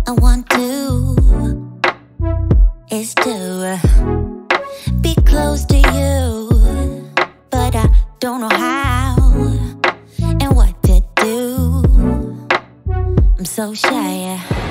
I want to is to be close to you, but I don't know how and what to do. I'm so shy.